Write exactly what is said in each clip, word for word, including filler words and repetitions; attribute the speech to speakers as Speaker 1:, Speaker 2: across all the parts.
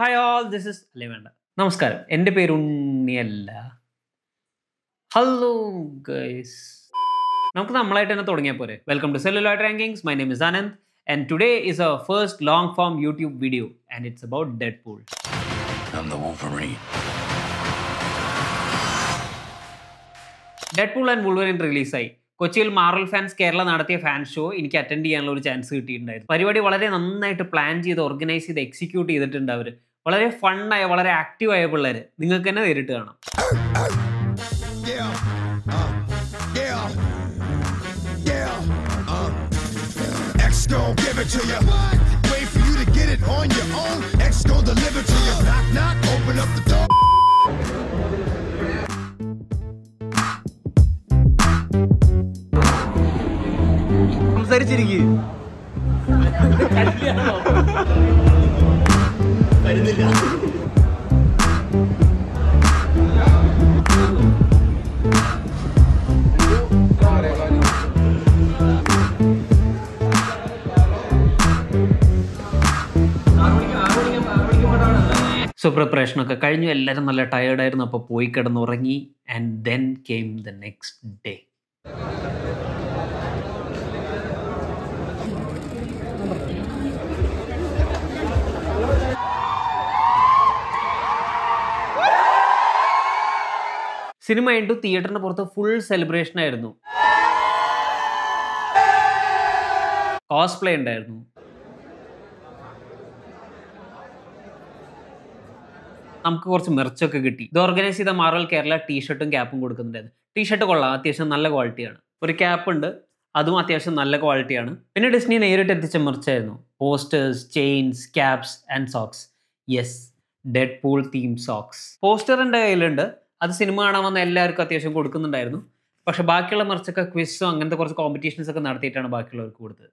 Speaker 1: Hi all, this is Levanda. നമസ്കാരം, എൻ്റെ പേര് ഉണ്ണിയല്ല. ഹലോ ഗൈസ്, നമുക്ക് നമ്മളായിട്ട് തന്നെ തുടങ്ങിയാൽ പോരെ. Welcome to celluloid rankings. My name is Anand and today is our first long form YouTube video and it's about Deadpool.
Speaker 2: I'm the Wolverine.
Speaker 1: Deadpool and Wolverine release ആയി. കൊച്ചിയിൽ മാർവൽ ഫാൻസ് കേരള നടത്തിയ fan show എനിക്ക് attend ചെയ്യാനുള്ള ഒരു chance കിട്ടിയിട്ടുണ്ടായിരുന്നു. പരിപാടി വളരെ നന്നായിട്ട് പ്ലാൻ ചെയ്ത് ഓർഗനൈസ് ചെയ്ത് എക്സിക്യൂട്ട് ചെയ്തിട്ടുണ്ട് അവർ. വളരെ ഫണ്ണായ വളരെ ആക്റ്റീവായ പിള്ളേർ. നിങ്ങൾക്ക് തന്നെ നേരിട്ട് കാണാം.
Speaker 2: X gon' give it to you. Wait for you to get it on your own. X gon' deliver to you. Knock knock, open up the door.
Speaker 1: സംസാരിച്ചിരിക്കും. വരുന്നില്ല. സോ പ്രിപ്പറേഷനൊക്കെ കഴിഞ്ഞു, എല്ലാവരും നല്ല ടയേർഡായിരുന്നു. അപ്പോൾ പോയി കിടന്നുറങ്ങി. And then came the next day. Cinema കഴിഞ്ഞു തിയേറ്ററിന് പുറത്ത് ഫുൾ സെലിബ്രേഷൻ ആയിരുന്നു. കോസ്പ്ലേ ഉണ്ടായിരുന്നു. നമുക്ക് കുറച്ച് മെർച്ചൊക്കെ കിട്ടി. ഇത് ഓർഗനൈസ് ചെയ്ത മാർവൽ കേരള ടീഷർട്ടും ക്യാപ്പും കൊടുക്കുന്നുണ്ടായിരുന്നു. ടീഷർട്ട് കൊള്ളാം, അത്യാവശ്യം നല്ല ക്വാളിറ്റിയാണ്. ഒരു ക്യാപ്പ് ഉണ്ട്, അതും അത്യാവശ്യം നല്ല ക്വാളിറ്റിയാണ്. പിന്നെ ഡിസ്നി നേരിട്ട് എത്തിച്ച മെർച്ചായിരുന്നു. Posters, chains, caps and socks. Yes, Deadpool theme socks. Poster എൻ്റെ കയ്യിലുണ്ട്. അത് സിനിമ കാണാൻ വന്ന എല്ലാവർക്കും അത്യാവശ്യം കൊടുക്കുന്നുണ്ടായിരുന്നു. പക്ഷെ ബാക്കിയുള്ള മറിച്ചൊക്കെ ക്വിസും അങ്ങനത്തെ കുറച്ച് കോമ്പറ്റീഷൻസ് ഒക്കെ നടത്തിയിട്ടാണ് ബാക്കിയുള്ളവർക്ക് കൊടുത്തത്.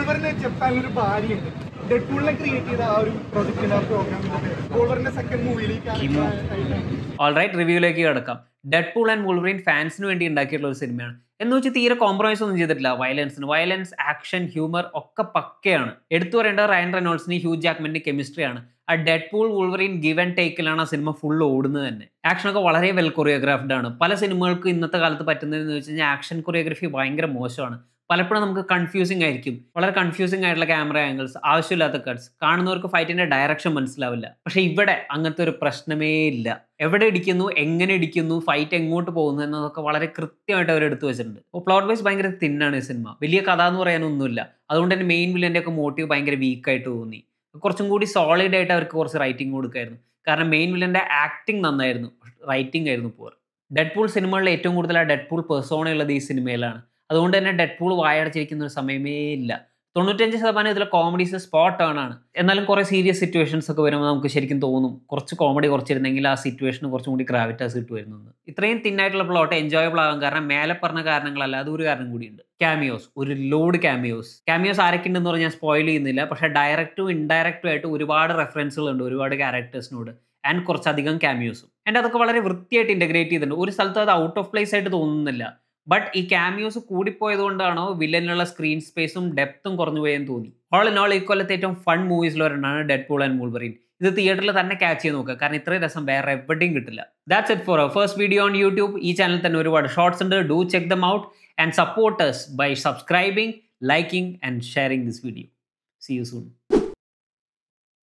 Speaker 1: ഓൾറൈറ്റ്, റിവ്യൂയിലേക്ക് കിടക്കാം. ഡെഡ്പൂൾ ആൻഡ് വോൾവറിൻ ഫാൻസിന് വേണ്ടി ഉണ്ടാക്കിയിട്ടുള്ള ഒരു സിനിമയാണ്. എന്ന് വെച്ചാൽ തീരെ കോംപ്രമൈസ് ഒന്നും ചെയ്തിട്ടില്ല. വയലൻസിന് വയലൻസ്, ആക്ഷൻ, ഹ്യൂമർ ഒക്കെ പക്കയാണ്. എടുത്തു പറയേണ്ടത് റയൻ റെനോൾഡ്സിന് ഹ്യൂ ജാക്ക്മാന്റെ കെമിസ്ട്രിയാണ്. ആ ഡെഡ്പൂൾ വോൾവറിൻ ഗിവ് ആൻഡ് ടേക്കിലാണ് ആ സിനിമ ഫുൾ ഓടുന്നത് തന്നെ. ആക്ഷനൊക്കെ വളരെ വെൽ കൊറിയോഗ്രാഫ്ഡ് ആണ്. പല സിനിമകൾക്ക് ഇന്നത്തെ കാലത്ത് പറ്റുന്നതെന്ന് വെച്ച് കഴിഞ്ഞാൽ ആക്ഷൻ കൊറിയോഗ്രഫി ഭയങ്കര മോശമാണ്. പലപ്പോഴും നമുക്ക് കൺഫ്യൂസിങ് ആയിരിക്കും. വളരെ കൺഫ്യൂസിങ് ആയിട്ടുള്ള ക്യാമറ ആംഗിൾസ്, ആവശ്യമില്ലാത്ത കട്ട്സ്, കാണുന്നവർക്ക് ഫൈറ്റിന്റെ ഡയറക്ഷൻ മനസ്സിലാവില്ല. പക്ഷെ ഇവിടെ അങ്ങനത്തെ ഒരു പ്രശ്നമേ ഇല്ല. എവിടെ ഇടിക്കുന്നു, എങ്ങനെ ഇടിക്കുന്നു, ഫൈറ്റ് എങ്ങോട്ട് പോകുന്നു എന്നതൊക്കെ വളരെ കൃത്യമായിട്ട് അവർ എടുത്തു വെച്ചിട്ടുണ്ട്. അപ്പോൾ പ്ലോട്ട് വൈസ് ഭയങ്കര തിന്നാണ് ഈ സിനിമ. വലിയ കഥ എന്ന് പറയാനൊന്നുമില്ല. അതുകൊണ്ട് തന്നെ മെയിൻ വില്ലൻ്റെ ഒക്കെ മോട്ടീവ് ഭയങ്കര വീക്കായിട്ട് തോന്നി. കുറച്ചും കൂടി സോളിഡ് ആയിട്ട് അവർക്ക് കുറച്ച് റൈറ്റിംഗ് കൊടുക്കായിരുന്നു. കാരണം മെയിൻ വില്ലൻ്റെ ആക്ടിങ് നന്നായിരുന്നു, റൈറ്റിംഗ് ആയിരുന്നു പോർ. ഡെഡ്പൂൾ സിനിമകളിൽ ഏറ്റവും കൂടുതൽ ആ ഡെഡ്പൂൾ പെർസോണ ഉള്ളത് ഈ സിനിമയിലാണ്. അതുകൊണ്ട് തന്നെ ഡെഡ്പൂൾ വായടച്ചിരിക്കുന്ന ഒരു സമയമേ ഇല്ല. തൊണ്ണൂറ്റഞ്ച് ശതമാനം ഇതിലെ കോമഡീസ് സ്പോട്ട് ഓൺ ആണ്. എന്നാലും കുറേ സീരിയസ് സിറ്റുവേഷൻസ് ഒക്കെ വരുമ്പോൾ നമുക്ക് ശരിക്കും തോന്നും കുറച്ച് കോമഡി കുറച്ചിരുന്നെങ്കിൽ ആ സിറ്റുവേഷന് കുറച്ചും കൂടി ഗ്രാവിറ്റാസ് കിട്ടുമായിരുന്നു. ഇത്രയും തിന്നായിട്ടുള്ള പ്ലോട്ട് എൻജോയബിൾ ആകാൻ കാരണം മേലെ പറഞ്ഞ കാരണങ്ങളല്ല, അതൊരു കാരണം കൂടിയുണ്ട്. ക്യാമിയോസ്, ഒരു ലോഡ് ക്യാമിയോസ്. ക്യാമിയോസ് ആരൊക്കെ ഉണ്ടെന്ന് പറഞ്ഞാൽ ഞാൻ സ്പോയിൽ ചെയ്യുന്നില്ല. പക്ഷേ ഡയറക്റ്റും ഇൻഡയറക്റ്റും ആയിട്ട് ഒരുപാട് റെഫറൻസുകളുണ്ട് ഒരുപാട് ക്യാരക്ടേഴ്സിനോട്. ആൻഡ് കുറച്ചധികം ക്യാമിയോസും. ആൻഡ് അതൊക്കെ വളരെ വൃത്തിയായിട്ട് ഇൻ്റഗ്രേറ്റ് ചെയ്തിട്ടുണ്ട്. ഒരു സ്ഥലത്ത് അത് ഔട്ട് ഓഫ് പ്ലേസ് ആയിട്ട് തോന്നുന്നില്ല. ബട്ട് ഈ ക്യാമിയോസ് കൂടിപ്പോയത് കൊണ്ടാണോ വില്ലനുള്ള സ്ക്രീൻ സ്പേസും ഡെപ്തും കുറഞ്ഞു പോയെന്ന് തോന്നി. ഓൾ ഇൻ ഓൾ ഈ കൊല്ലത്തെ ഏറ്റവും ഫൺ മൂവീസിൽ ഒരെണ്ണമാണ് ഡെഡ്പൂൾ ആൻഡ് വോൾവറിൻ. ഇത് തിയേറ്ററിൽ തന്നെ ക്യാച്ച് ചെയ്ത് നോക്കുക, കാരണം ഇത്രയും രസം വേറെ എവിടെയും കിട്ടില്ല. That's it for our first video on YouTube. ഈ ചാനൽ തന്നെ ഒരുപാട് ഷോർട്സ് ഉണ്ട്. Do check them out and support us by subscribing, liking and sharing this video. See you soon.